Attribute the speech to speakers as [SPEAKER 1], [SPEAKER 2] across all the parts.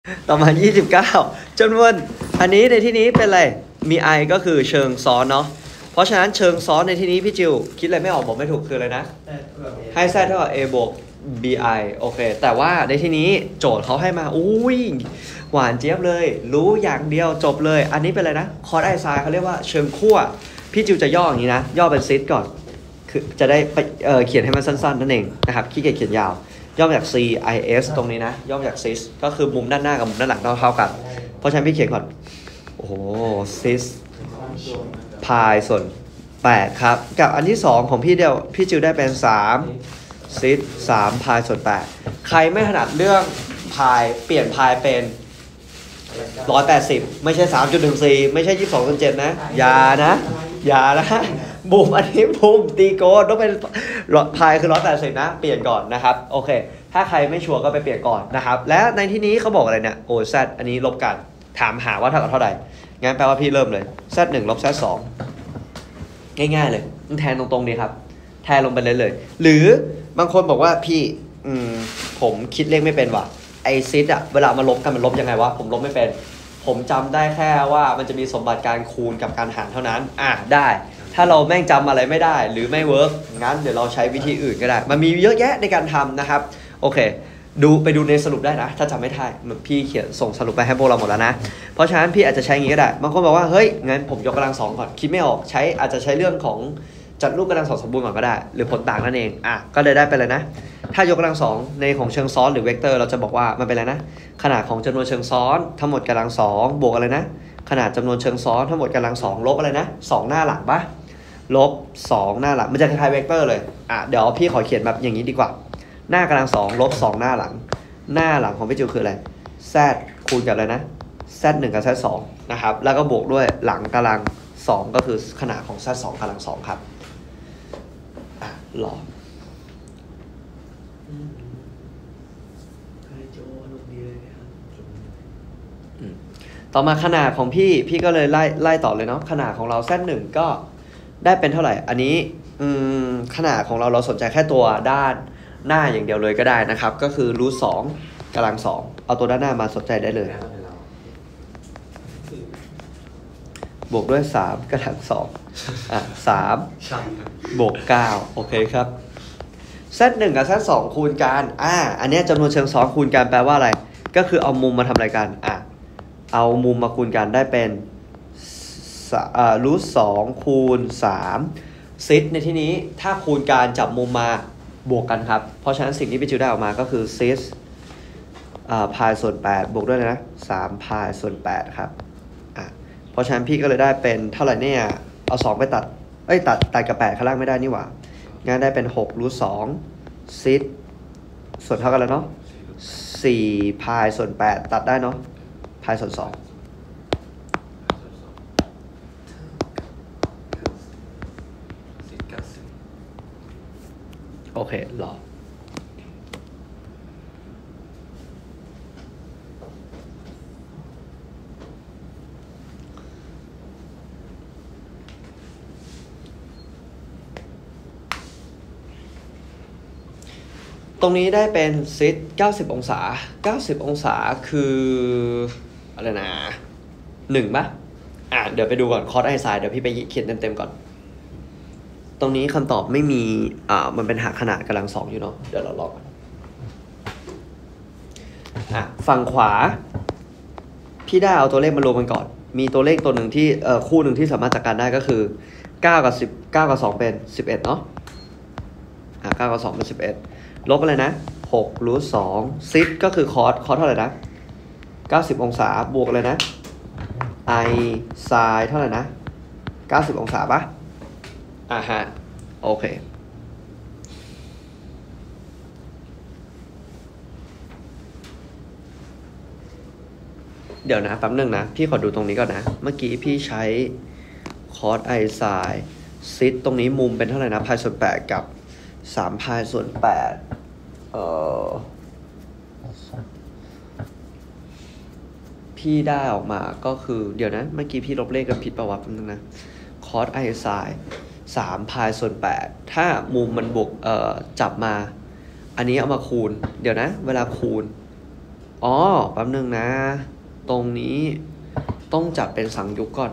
[SPEAKER 1] ต่อมา29จำนวนอันนี้ในที่นี้เป็นอะไรมี i ก็คือเชิงซ้อนเนาะเพราะฉะนั้นเชิงซ้อนในที่นี้พี่จิวคิดอะไรไม่ออกบอกไม่ถูกคืออะไรนะให้ z เท่ากับ a บวก bi โอเคแต่ว่าในที่นี้โจทย์เขาให้มาอุ้ยหวานเจี๊ยบเลยรู้อย่างเดียวจบเลยอันนี้เป็นอะไรนะคอร์สไอไซน์เขาเรียกว่าเชิงขั้วพี่จิวจะย่ออย่างนี้นะย่อเป็นซิดก่อนคือจะได้เขียนให้มันสั้นๆนั่นเองนะครับขี้เกียจเขียนยาวย่อมาจาก CIS ตรงนี้นะย่อมาจาก cis ก็คือมุมด้านหน้ากับมุมด้านหลังเท่ากันเพราะฉะนั้นพี่เขียนก่อนโอ้โห cis พายส่วน8ครับกับอันที่2ของพี่จิวได้เป็น3 cis 3 พายส่วน8ใครไม่ถนัดเรื่องพายเปลี่ยนพายเป็น180ไม่ใช่ 3.14 ไม่ใช่ 22.7 นะอย่านะบูมอันนี้บูมตีโกนต้องเป็นพายคือ180นะเปลี่ยนก่อนนะครับโอเคถ้าใครไม่ชัวร์ก็ไปเปลี่ยนก่อนนะครับและในที่นี้เขาบอกอะไรเนี่ยโอ้ z อันนี้ลบกันถามหาว่าเท่ากับเท่าไหร่งั้นแปลว่าพี่เริ่มเลย z 1ลบ z 2ง่ายๆเลยแทนตรงๆนี้ครับแทนลงไปเลยหรือบางคนบอกว่าพี่ผมคิดเลขไม่เป็นว่ะไอซิดอะเวลามาลบกันมันลบยังไงวะผมลบไม่เป็นผมจำได้แค่ว่ามันจะมีสมบัติการคูณกับการหารเท่านั้นได้ถ้าเราแม่งจำอะไรไม่ได้หรือไม่เวิร์กงั้นเดี๋ยวเราใช้วิธีอื่นก็ได้มันมีเยอะแยะในการทำนะครับโอเคไปดูในสรุปได้นะถ้าจำไม่ได้พี่เขียนส่งสรุปไปให้พวกเราหมดแล้วนะเพราะฉะนั้นพี่อาจจะใช้อย่างนี้ก็ได้บางคนบอกว่าเฮ้ยงั้นผมยกกำลังสองก่อนคิดไม่ออกอาจจะใช้เรื่องของจัดรูปกำลังสองสมบูรณ์ก่อนก็ได้หรือผลต่างนั่นเองก็เลยได้ไปเลยนะถ้ายกกำลังสองในของเชิงซ้อนหรือเวกเตอร์เราจะบอกว่ามันเป็นอะไรนะขนาดของจำนวนเชิงซ้อนทั้งหมดกำลังสองบวกอะไรนะขนาดจำนวนเชิงซ้อนทั้งหมดกำลังสองลบอะไรนะ2หน้าหลังปะลบ2หน้าหลังมันจะคล้ายๆเวกเตอร์เลยเดี๋ยวพี่ขอเขียนแบบอย่างนี้ดีกว่าหน้ากำลังสองลบ2หน้าหลังหน้าหลังของพี่จิวคืออะไร z คูณกับอะไรนะ z 1กับ z 2นะครับแล้วก็บวกด้วยหลังกำลัง2ก็คือขนาดของ z 2กำลัง2ครับรอต่อมาขนาดของพี่ก็เลยไล่ต่อเลยเนาะขนาดของเรา z 1ก็ได้เป็นเท่าไหร่อันนี้ขนาดของเราสนใจแค่ตัวด้านหน้าอย่างเดียวเลยก็ได้นะครับก็คือรูท2กำลัง2เอาตัวด้านหน้ามาสนใจได้เลยบวกด้วย3กำลัง23บวก9โอเคครับ z 1กับ z 2คูณกันอันนี้จำนวนเชิงซ้อนคูณกันแปลว่าอะไรก็คือเอามุมมาทำอะไรกันเอามุมมาคูณกันได้เป็นรูท2คูณ3ซิดในที่นี้ถ้าคูณการจับมุมมาบวกกันครับเพราะฉะนั้นสิ่งที่พี่จิวได้ออกมาก็คือซิดพายส่วน8บวกด้วยนะ3พายส่วน8ครับเพราะฉะนั้นพี่ก็เลยได้เป็นเท่าไหร่เนี่ยเอา2ไปตัดกับ8ข้างล่างไม่ได้นี่หว่างั้นได้เป็น6รูท2ซิดส่วนเท่ากันแล้วเนาะ4พายส่วน8ตัดได้เนาะพายส่วน2โอเครอตรงนี้ได้เป็นซิด90องศา90องศาคืออะไรนะ1ป่ะเดี๋ยวไปดูก่อนคอร์สไอไซน์เดี๋ยวพี่ไปเขียนเต็มๆก่อนตรงนี้คำตอบไม่มีมันเป็นหาขนาดกำลัง2อยู่เนาะเดี๋ยวเราลองฝั่งขวาพี่ได้เอาตัวเลขมารวมกันก่อนมีตัวเลขตัวหนึ่งที่คู่หนึ่งที่สามารถจัดการได้ก็คือ9กับ10 9กับ2เป็น11เนาะ9กับ2เป็น11ลบอะไรนะ6รูท2ซิดก็คือคอร์สเท่าไหร่นะ90องศาบวกเลยนะไอไซน์เท่าไหร่นะ90องศาปะโอเคเดี๋ยวนะแป๊บนึงนะพี่ขอดูตรงนี้ก่อนนะเมื่อกี้พี่ใช้คอร์สไอไซน์ซิดตรงนี้มุมเป็นเท่าไหร่นะพายส่วน8กับ3พายส่วน8พี่ได้ออกมาก็คือเดี๋ยวนะเมื่อกี้พี่ลบเลขกับผิดประวัตินึงนะคอร์สไอไซน์3พายส่วน8ถ้ามุมมันบวกจับมาอันนี้เอามาคูณเดี๋ยวนะเวลาคูณอ๋อแป๊บนึงนะ ตรงนี้ต้องจัดเป็นสังยุกก่อน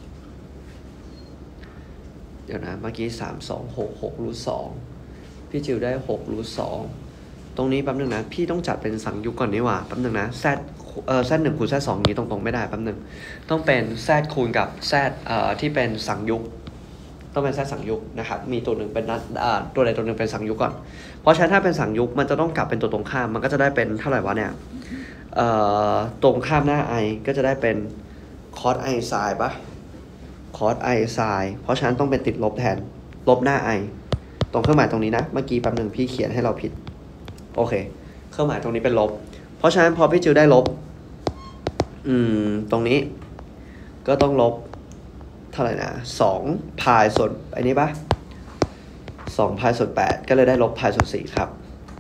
[SPEAKER 1] เดี๋ยวนะเมื่อกี้3 2 6 6 รูท 2พี่จิวได้6 รูท 2ตรงนี้แป๊บนึงนะพี่ต้องจัดเป็นสังยุกก่อนนี่หว่าแป๊บนึงนะZ1 คูณ Z2 นี้ตรงๆไม่ได้แป๊บนึงต้องเป็น Z คูณกับ Z ที่เป็นสังยุกต้องเป็น Z สังยุกนะครับมีตัวหนึ่งเป็นตัวใดตัวหนึ่งเป็นสังยุกก่อนเพราะฉะนั้นถ้าเป็นสังยุกมันจะต้องกลับเป็นตัวตรงข้ามมันก็จะได้เป็นเท่าไหร่วะเนี่ยตรงข้ามหน้า i ก็จะได้เป็น cos i sin ปะ cos i sin เพราะฉะนั้นต้องเป็นติดลบแทนลบหน้า i ตรงเครื่องหมายตรงนี้นะเมื่อกี้แป๊บนึงพี่เขียนให้เราผิดโอเคเครื่องหมายตรงนี้เป็นลบเพราะฉะนั้นพอพี่จิวได้ลบตรงนี้ก็ต้องลบเท่าไหร่นะ2 พายส่วนไอ้นี้ปะ2 พายส่วน 8ก็เลยได้ลบพายส่วน 4ครับ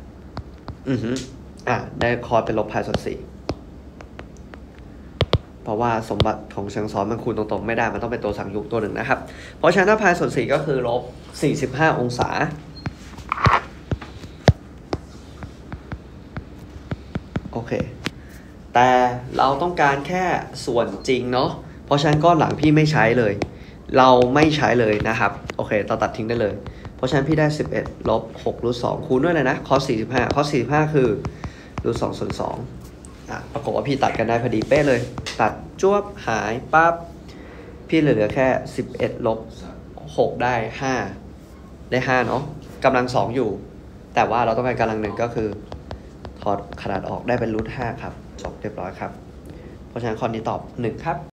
[SPEAKER 1] ได้คอสเป็นลบพายส่วน 4เพราะว่าสมบัติของเชิงซ้อนมันคูณตรงๆไม่ได้มันต้องเป็นตัวสังยุกตัวหนึ่งนะครับเพราะฉะนั้นถ้าพายส่วน 4ก็คือลบ45 องศาโอเคแต่เราต้องการแค่ส่วนจริงเนาะเพราะฉะนั้นก้อนหลังพี่ไม่ใช้เลยเราไม่ใช้เลยนะครับโอเคเราตัดทิ้งได้เลยเพราะฉะนั้นพี่ได้11ลบ6รูท 2คูณด้วยเลยนะคอส45คอส45คือรูท 2 ส่วน 2ปรากฏว่าพี่ตัดกันได้พอดีเป๊ะเลยตัดจ้วบหายปั๊บพี่เหลือแค่11ลบ6ได้5เนาะกำลัง2อยู่แต่ว่าเราต้องการกำลัง1ก็คือถอดขนาดออกได้เป็นรูท 5ครับจบเรียบร้อยครับเพราะฉะนั้นข้อนี้ตอบ1ครับ